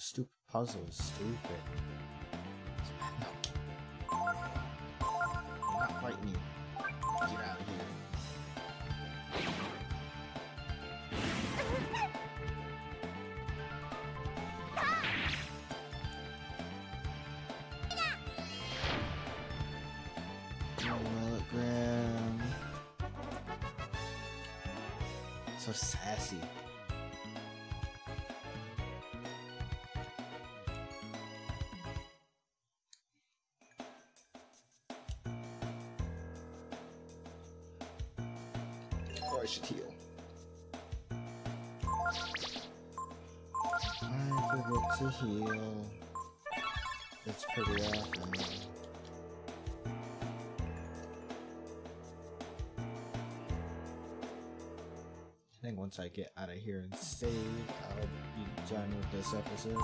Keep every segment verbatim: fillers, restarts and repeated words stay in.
stupid puzzle is stupid. No. You're not fighting me. Get out of here. Milligram. So sassy. Or I should heal. I forget to heal. It's pretty often. I think once I get out of here and save, I'll be done with this episode.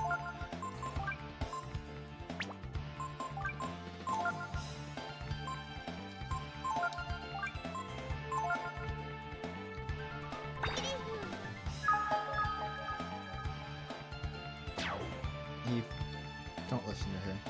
Eve, don't listen to her.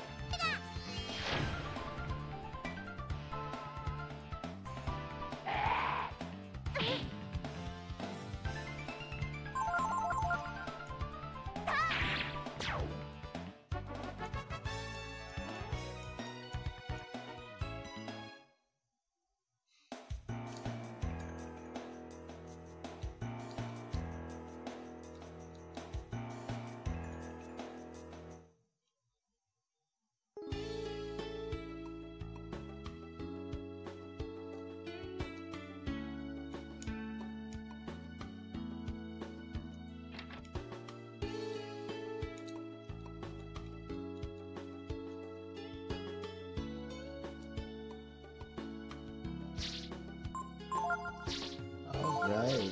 Right.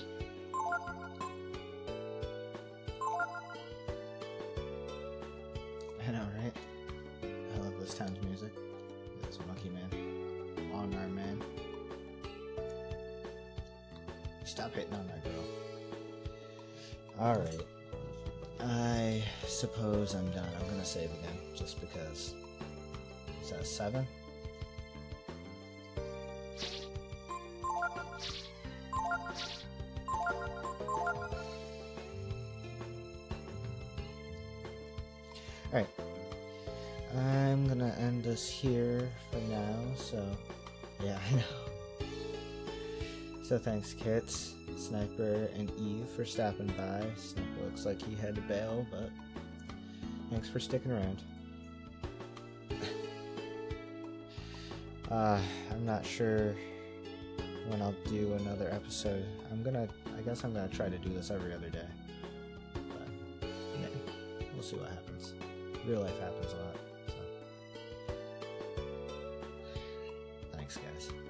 I know, right? I love this town's music. It's Monkey Man. Long Arm Man. Stop hitting on that girl. Alright. I suppose I'm done. I'm gonna save again, just because. Is that a seven? Alright, I'm gonna end this here for now, so, yeah, I know. So thanks, Kits, Sniper, and Eve for stopping by. Sniper looks like he had to bail, but thanks for sticking around. uh, I'm not sure when I'll do another episode. I'm gonna, I guess I'm gonna try to do this every other day, but, yeah, we'll see what happens. Real life happens a lot, so. Thanks, guys.